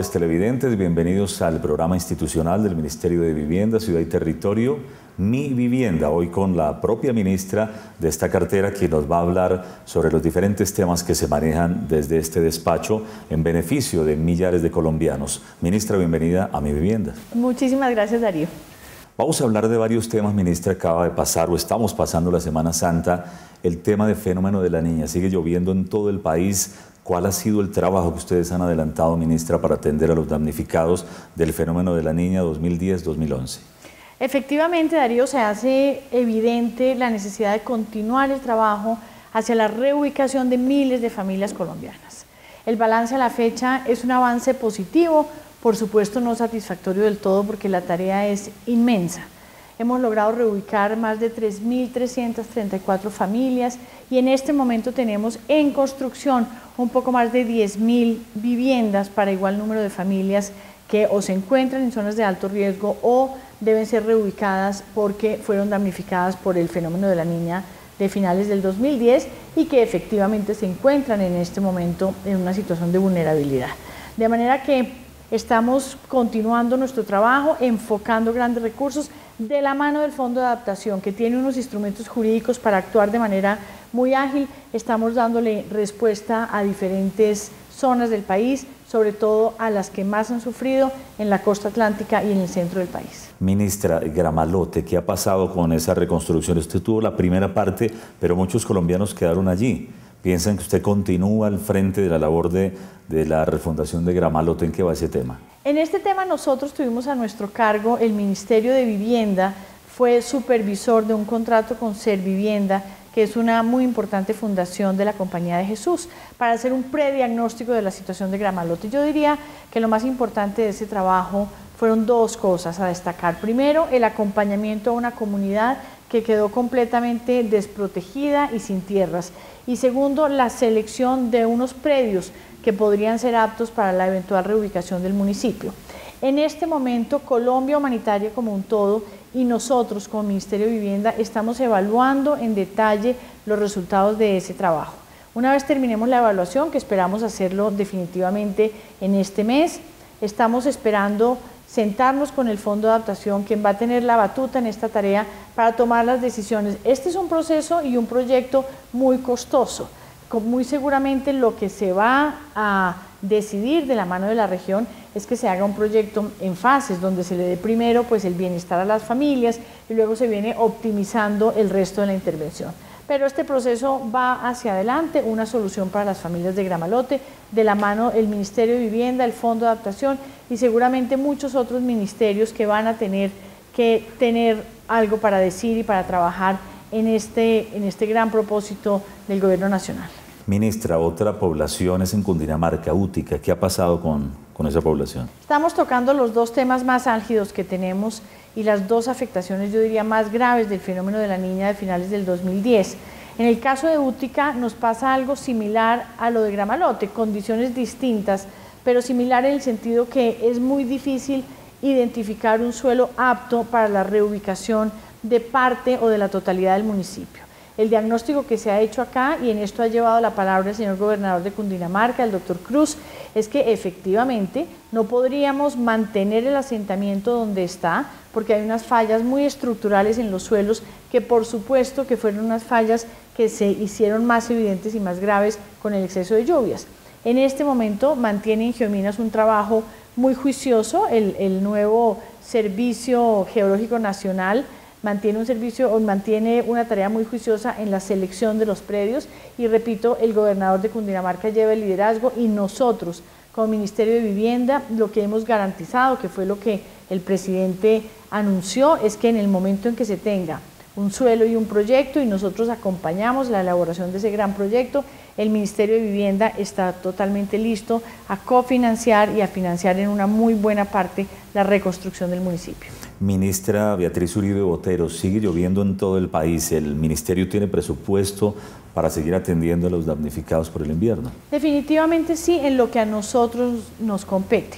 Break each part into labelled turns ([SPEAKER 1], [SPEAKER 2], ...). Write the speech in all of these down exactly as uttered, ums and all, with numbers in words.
[SPEAKER 1] amables televidentes, bienvenidos al programa institucional del Ministerio de Vivienda, Ciudad y Territorio, Mi Vivienda, hoy con la propia ministra de esta cartera, quien nos va a hablar sobre los diferentes temas que se manejan desde este despacho en beneficio de millares de colombianos. Ministra, bienvenida a Mi Vivienda.
[SPEAKER 2] Muchísimas gracias, Darío.
[SPEAKER 1] Vamos a hablar de varios temas, ministra. Acaba de pasar o estamos pasando la Semana Santa, el tema del fenómeno de la niña. Sigue lloviendo en todo el país. ¿Cuál ha sido el trabajo que ustedes han adelantado, ministra, para atender a los damnificados del fenómeno de la niña dos mil diez dos mil once?
[SPEAKER 2] Efectivamente, Darío, se hace evidente la necesidad de continuar el trabajo hacia la reubicación de miles de familias colombianas. El balance a la fecha es un avance positivo, por supuesto no satisfactorio del todo porque la tarea es inmensa. Hemos logrado reubicar más de tres mil trescientas treinta y cuatro familias y en este momento tenemos en construcción un poco más de diez mil viviendas para igual número de familias que o se encuentran en zonas de alto riesgo o deben ser reubicadas porque fueron damnificadas por el fenómeno de la niña de finales del dos mil diez y que efectivamente se encuentran en este momento en una situación de vulnerabilidad. De manera que estamos continuando nuestro trabajo, enfocando grandes recursos de la mano del Fondo de Adaptación, que tiene unos instrumentos jurídicos para actuar de manera muy ágil. Estamos dándole respuesta a diferentes zonas del país, sobre todo a las que más han sufrido en la costa atlántica y en el centro del país.
[SPEAKER 1] Ministra, Gramalote, ¿qué ha pasado con esa reconstrucción? Usted tuvo la primera parte, pero muchos colombianos quedaron allí. ¿Piensan que usted continúa al frente de la labor de, de la refundación de Gramalote? ¿En qué va ese tema?
[SPEAKER 2] En este tema nosotros tuvimos a nuestro cargo el Ministerio de Vivienda, fue supervisor de un contrato con Servivienda, que es una muy importante fundación de la Compañía de Jesús, para hacer un prediagnóstico de la situación de Gramalote. Yo diría que lo más importante de ese trabajo fueron dos cosas a destacar. Primero, el acompañamiento a una comunidad que quedó completamente desprotegida y sin tierras. Y segundo, la selección de unos predios que podrían ser aptos para la eventual reubicación del municipio. En este momento, Colombia Humanitaria como un todo y nosotros como Ministerio de Vivienda estamos evaluando en detalle los resultados de ese trabajo. Una vez terminemos la evaluación, que esperamos hacerlo definitivamente en este mes, estamos esperando sentarnos con el Fondo de Adaptación, quien va a tener la batuta en esta tarea para tomar las decisiones. Este es un proceso y un proyecto muy costoso. Muy seguramente lo que se va a decidir de la mano de la región es que se haga un proyecto en fases, donde se le dé primero pues, el bienestar a las familias y luego se viene optimizando el resto de la intervención. Pero este proceso va hacia adelante, una solución para las familias de Gramalote, de la mano el Ministerio de Vivienda, el Fondo de Adaptación y seguramente muchos otros ministerios que van a tener que tener algo para decir y para trabajar en este, en este gran propósito del Gobierno Nacional.
[SPEAKER 1] Ministra, otra población es en Cundinamarca, Útica. ¿Qué ha pasado con, con esa población?
[SPEAKER 2] Estamos tocando los dos temas más álgidos que tenemos y las dos afectaciones, yo diría, más graves del fenómeno de la niña de finales del dos mil diez. En el caso de Útica nos pasa algo similar a lo de Gramalote, condiciones distintas, pero similar en el sentido que es muy difícil identificar un suelo apto para la reubicación de parte o de la totalidad del municipio. El diagnóstico que se ha hecho acá, y en esto ha llevado la palabra el señor gobernador de Cundinamarca, el doctor Cruz, es que efectivamente no podríamos mantener el asentamiento donde está, porque hay unas fallas muy estructurales en los suelos, que por supuesto que fueron unas fallas que se hicieron más evidentes y más graves con el exceso de lluvias. En este momento mantiene en Geominas un trabajo muy juicioso, el, el nuevo Servicio Geológico Nacional, mantiene un servicio o mantiene una tarea muy juiciosa en la selección de los predios y repito, el gobernador de Cundinamarca lleva el liderazgo y nosotros como Ministerio de Vivienda lo que hemos garantizado, que fue lo que el presidente anunció, es que en el momento en que se tenga un suelo y un proyecto y nosotros acompañamos la elaboración de ese gran proyecto, el Ministerio de Vivienda está totalmente listo a cofinanciar y a financiar en una muy buena parte la reconstrucción del municipio.
[SPEAKER 1] Ministra Beatriz Uribe Botero, sigue lloviendo en todo el país. ¿El ministerio tiene presupuesto para seguir atendiendo a los damnificados por el invierno?
[SPEAKER 2] Definitivamente sí, en lo que a nosotros nos compete,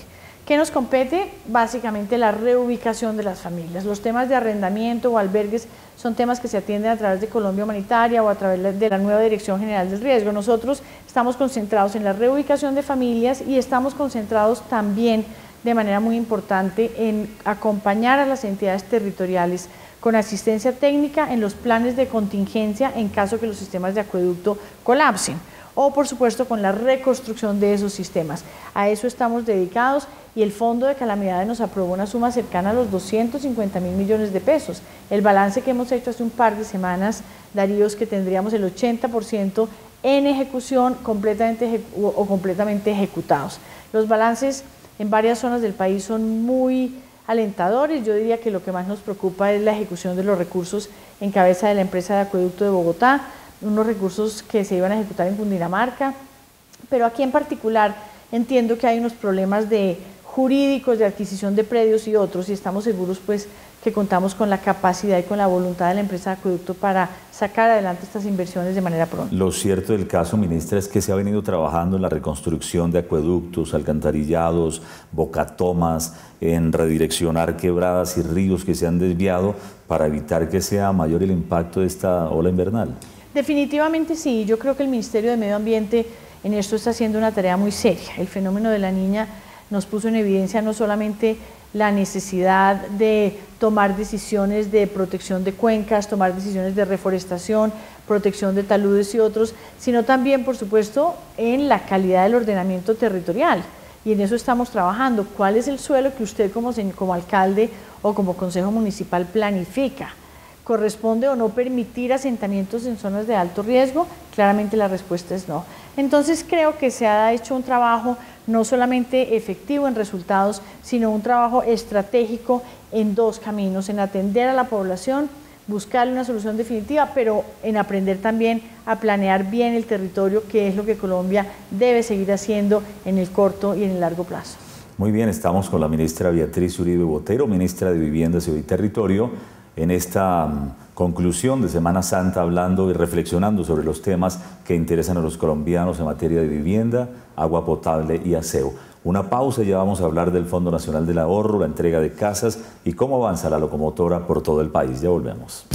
[SPEAKER 2] ¿Qué nos compete? Básicamente la reubicación de las familias. Los temas de arrendamiento o albergues son temas que se atienden a través de Colombia Humanitaria o a través de la nueva Dirección General del Riesgo. Nosotros estamos concentrados en la reubicación de familias y estamos concentrados también de manera muy importante en acompañar a las entidades territoriales con asistencia técnica en los planes de contingencia en caso que los sistemas de acueducto colapsen, o por supuesto con la reconstrucción de esos sistemas. A eso estamos dedicados y el Fondo de Calamidades nos aprobó una suma cercana a los doscientos cincuenta mil millones de pesos. El balance que hemos hecho hace un par de semanas, Darío, es que tendríamos el ochenta por ciento en ejecución completamente ejecu o completamente ejecutados. Los balances en varias zonas del país son muy alentadores. Yo diría que lo que más nos preocupa es la ejecución de los recursos en cabeza de la empresa de acueducto de Bogotá, unos recursos que se iban a ejecutar en Cundinamarca, pero aquí en particular entiendo que hay unos problemas de jurídicos, de adquisición de predios y otros, y estamos seguros pues que contamos con la capacidad y con la voluntad de la empresa de acueducto para sacar adelante estas inversiones de manera pronta.
[SPEAKER 1] Lo cierto del caso, ministra, es que se ha venido trabajando en la reconstrucción de acueductos, alcantarillados, bocatomas, en redireccionar quebradas y ríos que se han desviado para evitar que sea mayor el impacto de esta ola invernal.
[SPEAKER 2] Definitivamente sí, yo creo que el Ministerio de Medio Ambiente en esto está haciendo una tarea muy seria. El fenómeno de la Niña nos puso en evidencia no solamente la necesidad de tomar decisiones de protección de cuencas, tomar decisiones de reforestación, protección de taludes y otros, sino también, por supuesto, en la calidad del ordenamiento territorial. Y en eso estamos trabajando. ¿Cuál es el suelo que usted como, como alcalde o como consejo municipal planifica? ¿Corresponde o no permitir asentamientos en zonas de alto riesgo? Claramente la respuesta es no. Entonces creo que se ha hecho un trabajo no solamente efectivo en resultados, sino un trabajo estratégico en dos caminos, en atender a la población, buscarle una solución definitiva, pero en aprender también a planear bien el territorio, que es lo que Colombia debe seguir haciendo en el corto y en el largo plazo.
[SPEAKER 1] Muy bien, estamos con la ministra Beatriz Uribe Botero, ministra de Vivienda, Ciudad y Territorio, en esta um, conclusión de Semana Santa, hablando y reflexionando sobre los temas que interesan a los colombianos en materia de vivienda, agua potable y aseo. Una pausa y ya vamos a hablar del Fondo Nacional del Ahorro, la entrega de casas y cómo avanza la locomotora por todo el país. Ya volvemos.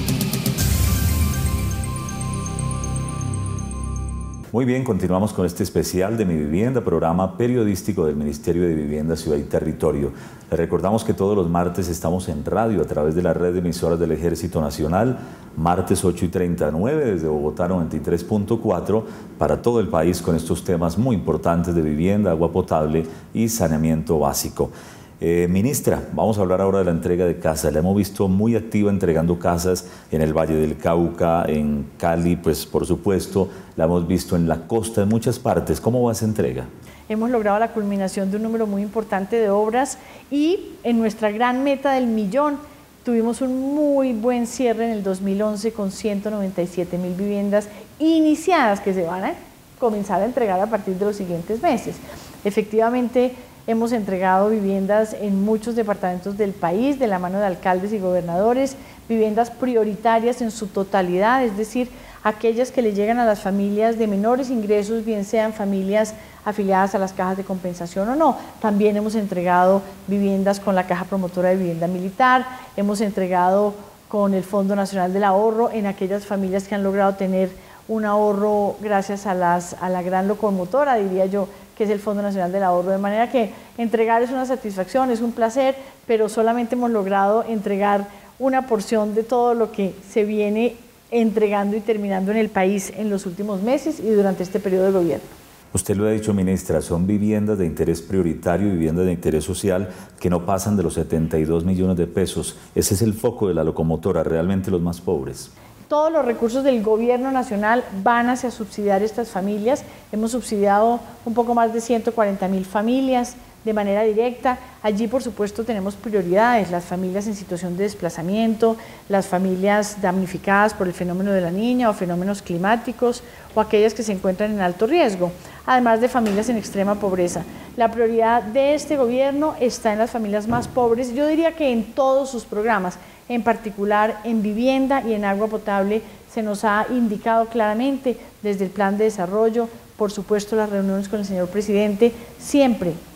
[SPEAKER 1] Muy bien, continuamos con este especial de Mi Vivienda, programa periodístico del Ministerio de Vivienda, Ciudad y Territorio. Les recordamos que todos los martes estamos en radio a través de la red de emisoras del Ejército Nacional, martes ocho y treinta y nueve desde Bogotá noventa y tres punto cuatro para todo el país con estos temas muy importantes de vivienda, agua potable y saneamiento básico. Eh, ministra, vamos a hablar ahora de la entrega de casas. La hemos visto muy activa entregando casas en el Valle del Cauca, en Cali, pues por supuesto, la hemos visto en la costa, en muchas partes. ¿Cómo va esa entrega?
[SPEAKER 2] Hemos logrado la culminación de un número muy importante de obras y en nuestra gran meta del millón tuvimos un muy buen cierre en el dos mil once con ciento noventa y siete mil viviendas iniciadas que se van a comenzar a entregar a partir de los siguientes meses. Efectivamente, hemos entregado viviendas en muchos departamentos del país, de la mano de alcaldes y gobernadores, viviendas prioritarias en su totalidad, es decir, aquellas que le llegan a las familias de menores ingresos, bien sean familias afiliadas a las cajas de compensación o no. También hemos entregado viviendas con la Caja Promotora de Vivienda Militar, hemos entregado con el Fondo Nacional del Ahorro en aquellas familias que han logrado tener un ahorro gracias a, las, a la gran locomotora, diría yo, que es el Fondo Nacional del Ahorro, de manera que entregar es una satisfacción, es un placer, pero solamente hemos logrado entregar una porción de todo lo que se viene entregando y terminando en el país en los últimos meses y durante este periodo de gobierno.
[SPEAKER 1] Usted lo ha dicho, ministra, son viviendas de interés prioritario, viviendas de interés social que no pasan de los setenta y dos millones de pesos. Ese es el foco de la locomotora, realmente los más pobres.
[SPEAKER 2] Todos los recursos del gobierno nacional van hacia subsidiar estas familias. Hemos subsidiado un poco más de ciento cuarenta mil familias de manera directa. Allí, por supuesto, tenemos prioridades, las familias en situación de desplazamiento, las familias damnificadas por el fenómeno de la Niña o fenómenos climáticos o aquellas que se encuentran en alto riesgo, además de familias en extrema pobreza. La prioridad de este gobierno está en las familias más pobres, yo diría que en todos sus programas, en particular en vivienda y en agua potable, se nos ha indicado claramente desde el plan de desarrollo, por supuesto las reuniones con el señor presidente, siempre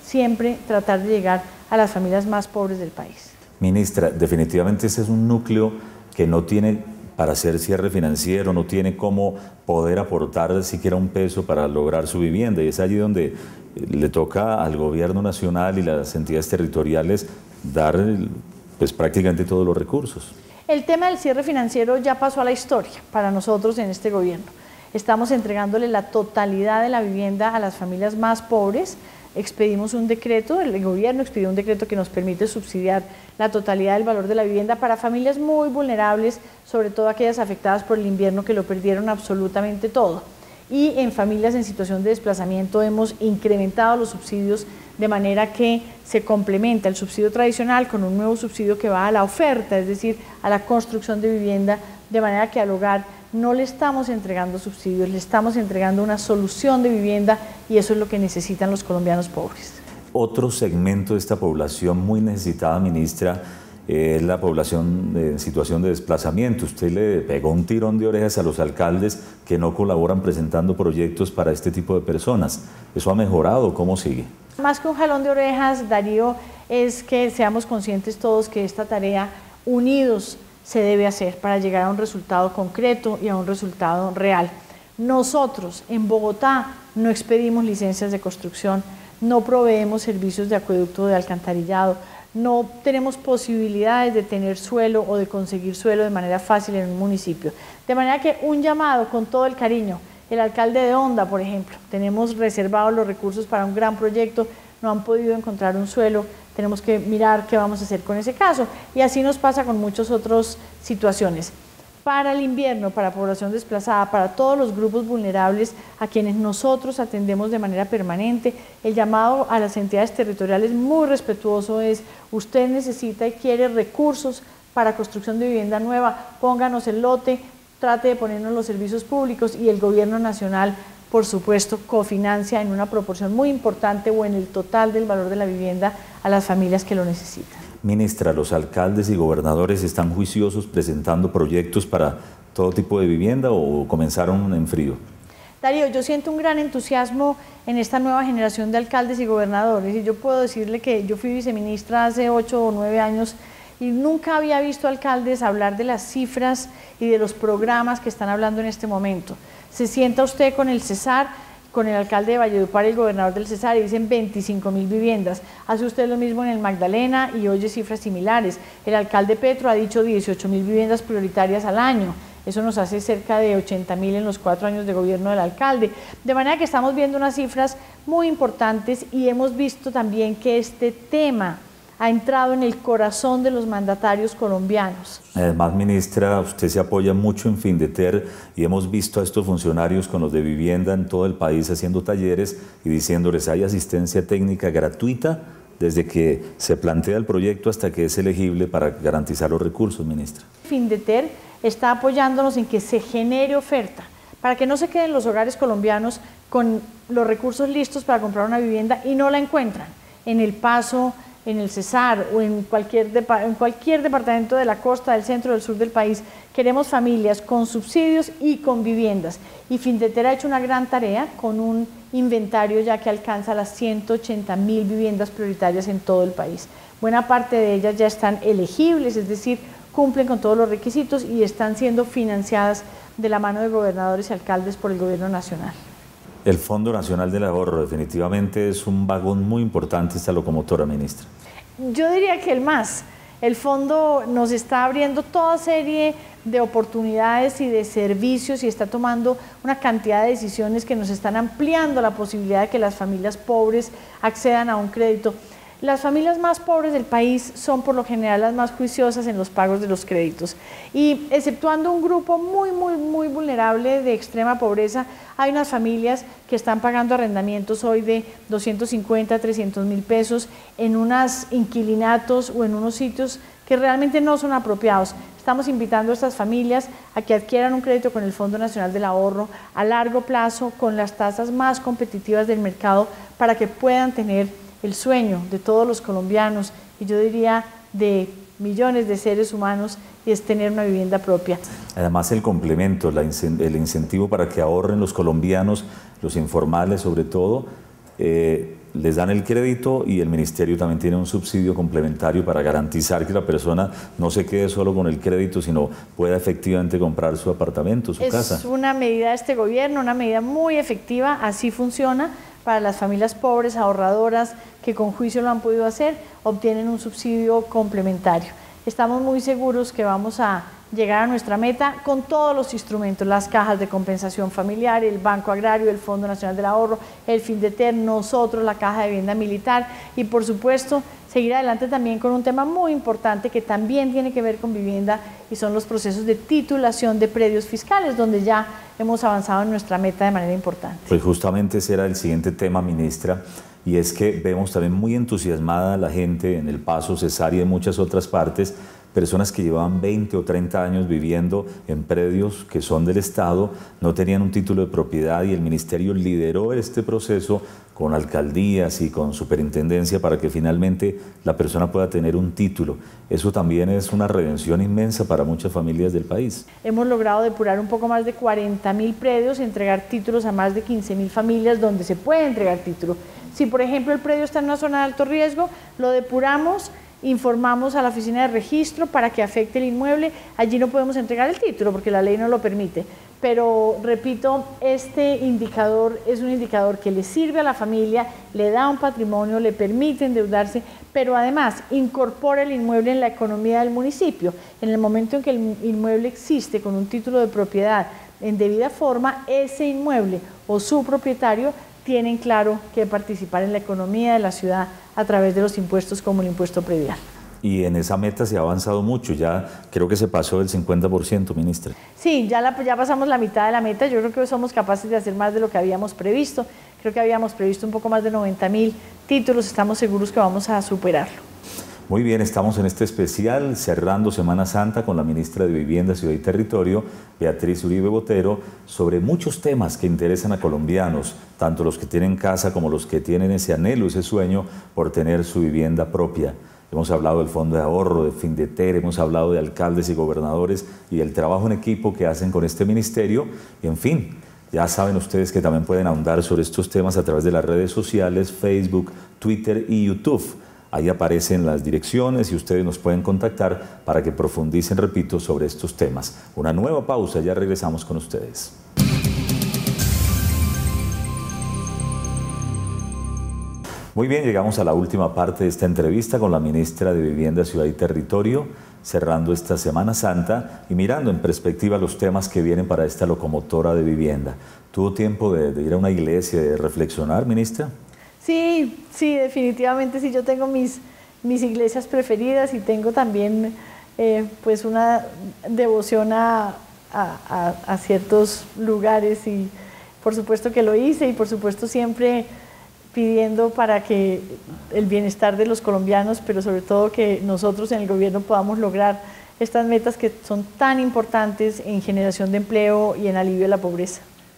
[SPEAKER 2] siempre tratar de llegar a las familias más pobres del país.
[SPEAKER 1] Ministra, definitivamente ese es un núcleo que no tiene para hacer cierre financiero, no tiene cómo poder aportar siquiera un peso para lograr su vivienda, y es allí donde le toca al gobierno nacional y las entidades territoriales dar pues, prácticamente todos los recursos.
[SPEAKER 2] El tema del cierre financiero ya pasó a la historia para nosotros en este gobierno. Estamos entregándole la totalidad de la vivienda a las familias más pobres. Expedimos un decreto, el gobierno expidió un decreto que nos permite subsidiar la totalidad del valor de la vivienda para familias muy vulnerables, sobre todo aquellas afectadas por el invierno que lo perdieron absolutamente todo. Y en familias en situación de desplazamiento hemos incrementado los subsidios de manera que se complementa el subsidio tradicional con un nuevo subsidio que va a la oferta, es decir, a la construcción de vivienda, de manera que al hogar no le estamos entregando subsidios, le estamos entregando una solución de vivienda, y eso es lo que necesitan los colombianos pobres.
[SPEAKER 1] Otro segmento de esta población muy necesitada, ministra, es la población en situación de desplazamiento. Usted le pegó un tirón de orejas a los alcaldes que no colaboran presentando proyectos para este tipo de personas. ¿Eso ha mejorado? ¿Cómo sigue?
[SPEAKER 2] Más que un jalón de orejas, Darío, es que seamos conscientes todos que esta tarea unidos se debe hacer para llegar a un resultado concreto y a un resultado real. Nosotros en Bogotá no expedimos licencias de construcción, no proveemos servicios de acueducto o de alcantarillado, no tenemos posibilidades de tener suelo o de conseguir suelo de manera fácil en un municipio. De manera que un llamado con todo el cariño. El alcalde de Honda, por ejemplo, tenemos reservados los recursos para un gran proyecto, no han podido encontrar un suelo, tenemos que mirar qué vamos a hacer con ese caso, y así nos pasa con muchas otras situaciones. Para el invierno, para población desplazada, para todos los grupos vulnerables a quienes nosotros atendemos de manera permanente, el llamado a las entidades territoriales muy respetuoso es: usted necesita y quiere recursos para construcción de vivienda nueva, pónganos el lote, trate de ponernos los servicios públicos, y el gobierno nacional, por supuesto, cofinancia en una proporción muy importante o en el total del valor de la vivienda a las familias que lo necesitan.
[SPEAKER 1] Ministra, ¿los alcaldes y gobernadores están juiciosos presentando proyectos para todo tipo de vivienda o comenzaron en frío?
[SPEAKER 2] Darío, yo siento un gran entusiasmo en esta nueva generación de alcaldes y gobernadores, y yo puedo decirle que yo fui viceministra hace ocho o nueve años y nunca había visto alcaldes hablar de las cifras y de los programas que están hablando en este momento. Se sienta usted con el Cesar, con el alcalde de Valledupar y el gobernador del Cesar, y dicen veinticinco mil viviendas. Hace usted lo mismo en el Magdalena y oye cifras similares. El alcalde Petro ha dicho dieciocho mil viviendas prioritarias al año. Eso nos hace cerca de ochenta mil en los cuatro años de gobierno del alcalde. De manera que estamos viendo unas cifras muy importantes, y hemos visto también que este tema ha entrado en el corazón de los mandatarios colombianos.
[SPEAKER 1] Además, ministra, usted se apoya mucho en Findeter, y hemos visto a estos funcionarios con los de vivienda en todo el país haciendo talleres y diciéndoles: hay asistencia técnica gratuita desde que se plantea el proyecto hasta que es elegible, para garantizar los recursos, ministra.
[SPEAKER 2] Findeter está apoyándonos en que se genere oferta, para que no se queden los hogares colombianos con los recursos listos para comprar una vivienda y no la encuentran en El Paso, en el Cesar o en cualquier, en cualquier departamento de la costa, del centro, del sur del país. Queremos familias con subsidios y con viviendas. Y Findeter ha hecho una gran tarea con un inventario ya que alcanza las ciento ochenta mil viviendas prioritarias en todo el país. Buena parte de ellas ya están elegibles, es decir, cumplen con todos los requisitos y están siendo financiadas de la mano de gobernadores y alcaldes por el gobierno nacional.
[SPEAKER 1] El Fondo Nacional del Ahorro definitivamente es un vagón muy importante, esta locomotora, ministra.
[SPEAKER 2] Yo diría que el más. El fondo nos está abriendo toda serie de oportunidades y de servicios, y está tomando una cantidad de decisiones que nos están ampliando la posibilidad de que las familias pobres accedan a un crédito. Las familias más pobres del país son por lo general las más juiciosas en los pagos de los créditos, y exceptuando un grupo muy, muy, muy vulnerable de extrema pobreza, hay unas familias que están pagando arrendamientos hoy de doscientos cincuenta, trescientos mil pesos en unos inquilinatos o en unos sitios que realmente no son apropiados. Estamos invitando a estas familias a que adquieran un crédito con el Fondo Nacional del Ahorro a largo plazo, con las tasas más competitivas del mercado, para que puedan tener el sueño de todos los colombianos, y yo diría de millones de seres humanos, y es tener una vivienda propia.
[SPEAKER 1] Además, el complemento, la, el incentivo para que ahorren los colombianos, los informales sobre todo, eh, les dan el crédito y el ministerio también tiene un subsidio complementario para garantizar que la persona no se quede solo con el crédito, sino pueda efectivamente comprar su apartamento, su
[SPEAKER 2] es
[SPEAKER 1] casa.
[SPEAKER 2] Es una medida de este gobierno, una medida muy efectiva, así funciona para las familias pobres, ahorradoras, que con juicio lo han podido hacer, obtienen un subsidio complementario. Estamos muy seguros que vamos a llegar a nuestra meta con todos los instrumentos, las cajas de compensación familiar, el Banco Agrario, el Fondo Nacional del Ahorro, el FINDETER, nosotros, la Caja de Vivienda Militar y por supuesto seguir adelante también con un tema muy importante que también tiene que ver con vivienda y son los procesos de titulación de predios fiscales, donde ya hemos avanzado en nuestra meta de manera importante.
[SPEAKER 1] Pues justamente ese era el siguiente tema, ministra, y es que vemos también muy entusiasmada a la gente en El Paso, Cesar y en muchas otras partes, personas que llevaban veinte o treinta años viviendo en predios que son del Estado, no tenían un título de propiedad y el ministerio lideró este proceso con alcaldías y con superintendencia para que finalmente la persona pueda tener un título. Eso también es una redención inmensa para muchas familias del país.
[SPEAKER 2] Hemos logrado depurar un poco más de cuarenta mil predios, entregar títulos a más de quince mil familias donde se puede entregar título. Si por ejemplo el predio está en una zona de alto riesgo, lo depuramos, informamos a la oficina de registro para que afecte el inmueble, allí no podemos entregar el título porque la ley no lo permite, pero repito, este indicador es un indicador que le sirve a la familia, le da un patrimonio, le permite endeudarse, pero además incorpora el inmueble en la economía del municipio. En el momento en que el inmueble existe con un título de propiedad en debida forma, ese inmueble o su propietario tienen claro que participar en la economía de la ciudad a través de los impuestos como el impuesto predial.
[SPEAKER 1] Y en esa meta se ha avanzado mucho, ya creo que se pasó del cincuenta por ciento, ministra.
[SPEAKER 2] Sí, ya, la, ya pasamos la mitad de la meta, yo creo que somos capaces de hacer más de lo que habíamos previsto, creo que habíamos previsto un poco más de noventa mil títulos, estamos seguros que vamos a superarlo.
[SPEAKER 1] Muy bien, estamos en este especial cerrando Semana Santa con la ministra de Vivienda, Ciudad y Territorio, Beatriz Uribe Botero, sobre muchos temas que interesan a colombianos, tanto los que tienen casa como los que tienen ese anhelo, ese sueño por tener su vivienda propia. Hemos hablado del Fondo de Ahorro, de FINDETER, hemos hablado de alcaldes y gobernadores y del trabajo en equipo que hacen con este ministerio. Y en fin, ya saben ustedes que también pueden ahondar sobre estos temas a través de las redes sociales, Facebook, Twitter y YouTube. Ahí aparecen las direcciones y ustedes nos pueden contactar para que profundicen, repito, sobre estos temas. Una nueva pausa, ya regresamos con ustedes. Muy bien, llegamos a la última parte de esta entrevista con la ministra de Vivienda, Ciudad y Territorio, cerrando esta Semana Santa y mirando en perspectiva los temas que vienen para esta locomotora de vivienda. ¿Tuvo tiempo de, de ir a una iglesia, de reflexionar, ministra?
[SPEAKER 2] Sí, sí, definitivamente sí, yo tengo mis, mis iglesias preferidas y tengo también eh, pues una devoción a, a, a ciertos lugares y por supuesto que lo hice y por supuesto siempre pidiendo para que el bienestar de los colombianos, pero sobre todo que nosotros en el gobierno podamos lograr estas metas que son tan importantes en generación de empleo y en alivio de la pobreza.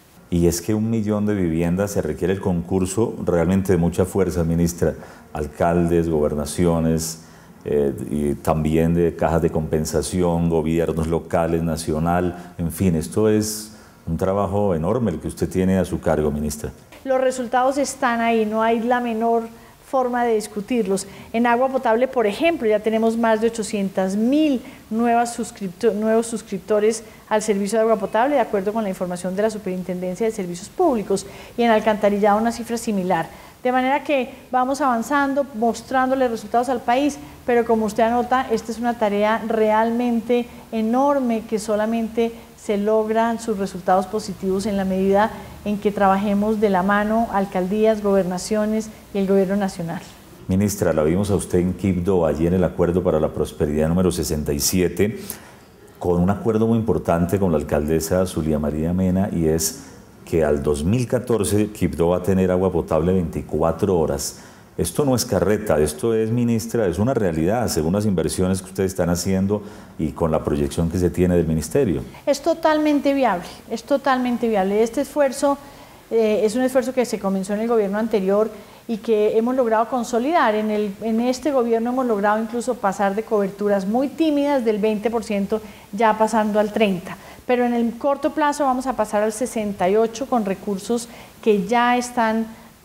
[SPEAKER 1] Y es que un millón de viviendas se requiere el concurso realmente de mucha fuerza, ministra. Alcaldes, gobernaciones, eh, y también de cajas de compensación, gobiernos locales, nacional, en fin, esto es un trabajo enorme el que usted tiene a su cargo, ministra.
[SPEAKER 2] Los resultados están ahí, no hay la menor forma de discutirlos. En agua potable, por ejemplo, ya tenemos más de ochocientos mil nuevos suscriptores al servicio de agua potable, de acuerdo con la información de la Superintendencia de Servicios Públicos, y en alcantarillado una cifra similar. De manera que vamos avanzando, mostrándole resultados al país, pero como usted anota, esta es una tarea realmente enorme que solamente se logran sus resultados positivos en la medida en que trabajemos de la mano alcaldías, gobernaciones y el gobierno nacional.
[SPEAKER 1] Ministra, la vimos a usted en Quibdó, allí en el Acuerdo para la Prosperidad número sesenta y siete, con un acuerdo muy importante con la alcaldesa Zulia María Mena, y es que al dos mil catorce Quibdó va a tener agua potable veinticuatro horas. Esto no es carreta, esto es, ministra, es una realidad, según las inversiones que ustedes están haciendo y con la proyección que se tiene del ministerio.
[SPEAKER 2] Es totalmente viable, es totalmente viable. Este esfuerzo eh, es un esfuerzo que se comenzó en el gobierno anterior y que hemos logrado consolidar. En, el, en este gobierno hemos logrado incluso pasar de coberturas muy tímidas del veinte por ciento ya pasando al treinta por ciento. Pero en el corto plazo vamos a pasar al sesenta y ocho por ciento con recursos que ya están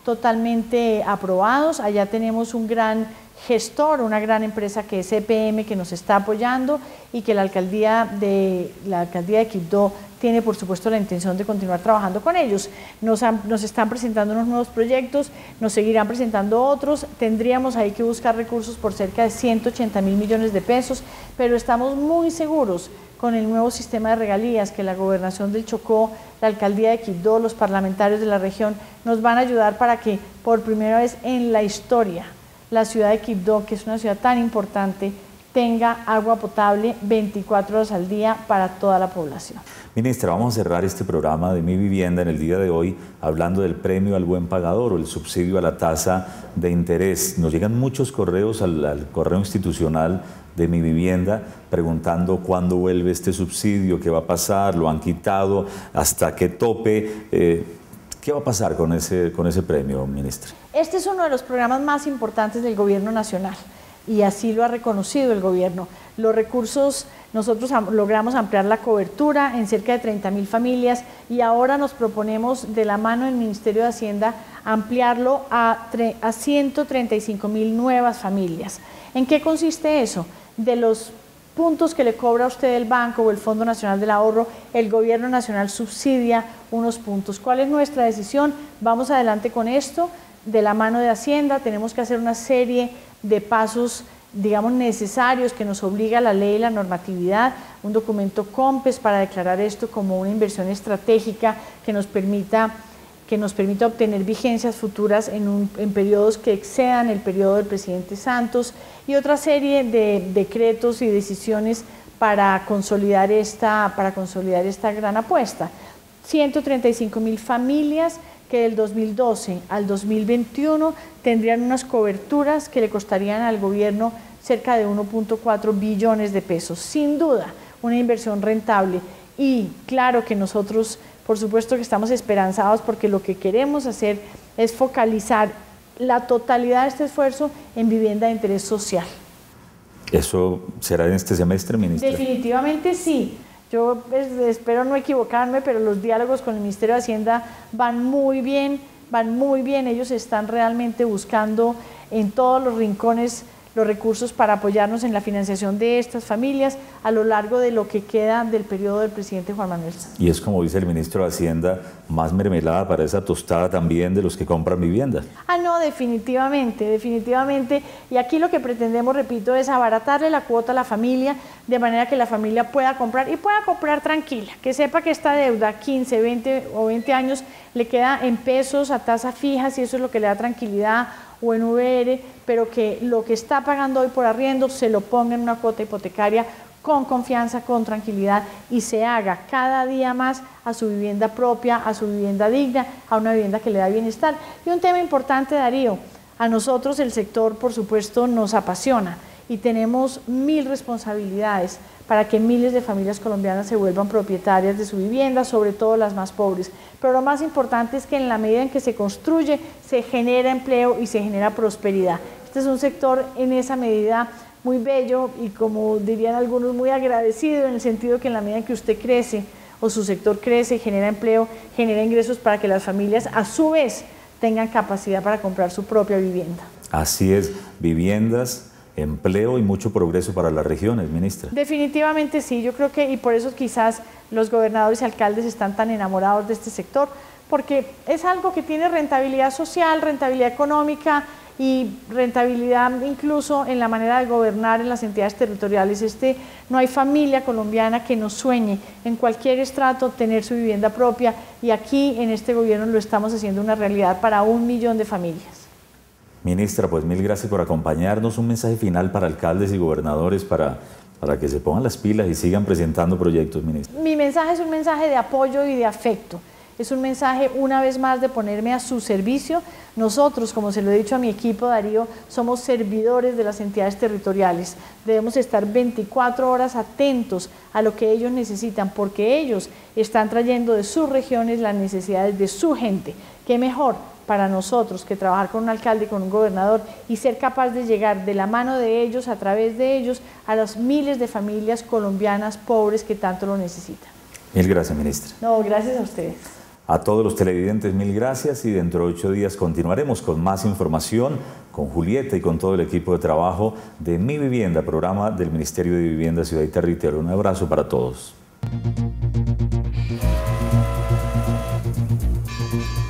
[SPEAKER 2] totalmente aprobados. Allá tenemos un gran gestor, una gran empresa que es E P M, que nos está apoyando, y que la alcaldía de, la alcaldía de Quibdó tiene por supuesto la intención de continuar trabajando con ellos. Nos, han, nos están presentando unos nuevos proyectos, nos seguirán presentando otros, tendríamos ahí que buscar recursos por cerca de ciento ochenta mil millones de pesos, pero estamos muy seguros con el nuevo sistema de regalías que la Gobernación del Chocó, la alcaldía de Quibdó, los parlamentarios de la región nos van a ayudar para que por primera vez en la historia la ciudad de Quibdó, que es una ciudad tan importante, tenga agua potable veinticuatro horas al día para toda la población.
[SPEAKER 1] Ministra, vamos a cerrar este programa de Mi Vivienda en el día de hoy hablando del premio al buen pagador o el subsidio a la tasa de interés. Nos llegan muchos correos al, al correo institucional de Mi Vivienda preguntando cuándo vuelve este subsidio, qué va a pasar, lo han quitado, hasta qué tope. Eh, ¿Qué va a pasar con ese, con ese premio, ministra?
[SPEAKER 2] Este es uno de los programas más importantes del Gobierno Nacional y así lo ha reconocido el Gobierno. Los recursos, nosotros logramos ampliar la cobertura en cerca de treinta mil familias y ahora nos proponemos de la mano del Ministerio de Hacienda ampliarlo a, a ciento treinta y cinco mil nuevas familias. ¿En qué consiste eso? De los puntos que le cobra a usted el banco o el Fondo Nacional del Ahorro, el Gobierno Nacional subsidia unos puntos. ¿Cuál es nuestra decisión? Vamos adelante con esto, de la mano de Hacienda, tenemos que hacer una serie de pasos, digamos, necesarios que nos obliga la ley y la normatividad, un documento COMPES para declarar esto como una inversión estratégica que nos permita que nos permita obtener vigencias futuras en, un, en periodos que excedan el periodo del presidente Santos y otra serie de decretos y decisiones para consolidar esta, para consolidar esta gran apuesta. ciento treinta y cinco mil familias que del dos mil doce al dos mil veintiuno tendrían unas coberturas que le costarían al gobierno cerca de uno punto cuatro billones de pesos. Sin duda, una inversión rentable y claro que nosotros por supuesto que estamos esperanzados porque lo que queremos hacer es focalizar la totalidad de este esfuerzo en vivienda de interés social.
[SPEAKER 1] ¿Eso será en este semestre, ministra?
[SPEAKER 2] Definitivamente sí. Yo pues, espero no equivocarme, pero los diálogos con el Ministerio de Hacienda van muy bien, van muy bien. Ellos están realmente buscando en todos los rincones los recursos para apoyarnos en la financiación de estas familias a lo largo de lo que queda del periodo del presidente Juan Manuel Santos.
[SPEAKER 1] Y es, como dice el ministro de Hacienda, más mermelada para esa tostada también de los que compran vivienda.
[SPEAKER 2] Ah, no, definitivamente, definitivamente. Y aquí lo que pretendemos, repito, es abaratarle la cuota a la familia de manera que la familia pueda comprar y pueda comprar tranquila, que sepa que esta deuda quince, veinte o veinte años le queda en pesos a tasa fija, si eso es lo que le da tranquilidad, o en V R, pero que lo que está pagando hoy por arriendo se lo ponga en una cuota hipotecaria con confianza, con tranquilidad y se haga cada día más a su vivienda propia, a su vivienda digna, a una vivienda que le da bienestar. Y un tema importante, Darío, a nosotros el sector por supuesto nos apasiona y tenemos mil responsabilidades para que miles de familias colombianas se vuelvan propietarias de su vivienda, sobre todo las más pobres. Pero lo más importante es que en la medida en que se construye, se genera empleo y se genera prosperidad. Este es un sector en esa medida muy bello y, como dirían algunos, muy agradecido, en el sentido que en la medida en que usted crece o su sector crece, genera empleo, genera ingresos para que las familias a su vez tengan capacidad para comprar su propia vivienda.
[SPEAKER 1] Así es, viviendas, empleo y mucho progreso para las regiones, ministra.
[SPEAKER 2] Definitivamente sí, yo creo que, y por eso quizás los gobernadores y alcaldes están tan enamorados de este sector, porque es algo que tiene rentabilidad social, rentabilidad económica y rentabilidad incluso en la manera de gobernar en las entidades territoriales. Este, no hay familia colombiana que no sueñe en cualquier estrato tener su vivienda propia y aquí en este gobierno lo estamos haciendo una realidad para un millón de familias.
[SPEAKER 1] Ministra, pues mil gracias por acompañarnos. Un mensaje final para alcaldes y gobernadores para, para que se pongan las pilas y sigan presentando proyectos, ministra.
[SPEAKER 2] Mi mensaje es un mensaje de apoyo y de afecto. Es un mensaje, una vez más, de ponerme a su servicio. Nosotros, como se lo he dicho a mi equipo, Darío, somos servidores de las entidades territoriales. Debemos estar veinticuatro horas atentos a lo que ellos necesitan, porque ellos están trayendo de sus regiones las necesidades de su gente. ¿Qué mejor para nosotros que trabajar con un alcalde y con un gobernador y ser capaz de llegar de la mano de ellos, a través de ellos, a las miles de familias colombianas pobres que tanto lo necesitan?
[SPEAKER 1] Mil gracias, ministra.
[SPEAKER 2] No, gracias a ustedes.
[SPEAKER 1] A todos los televidentes, mil gracias y dentro de ocho días continuaremos con más información con Julieta y con todo el equipo de trabajo de Mi Vivienda, programa del Ministerio de Vivienda, Ciudad y Territorio. Un abrazo para todos.